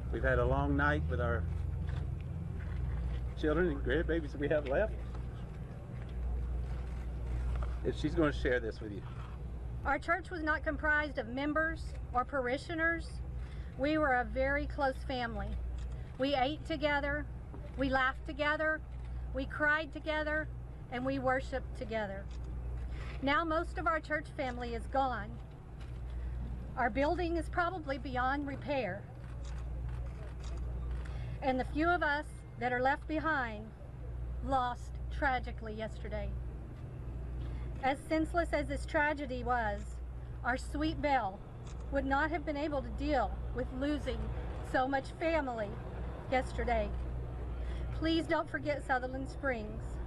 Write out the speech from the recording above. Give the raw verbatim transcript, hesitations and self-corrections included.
We've had a long night with our children and grandbabies that we have left. And she's going to share this with you. Our church was not comprised of members or parishioners. We were a very close family. We ate together, we laughed together, we cried together, and we worshiped together. Now most of our church family is gone. Our building is probably beyond repair. And the few of us that are left behind lost tragically yesterday. As senseless as this tragedy was, our sweet Belle would not have been able to deal with losing so much family yesterday. Please don't forget Sutherland Springs.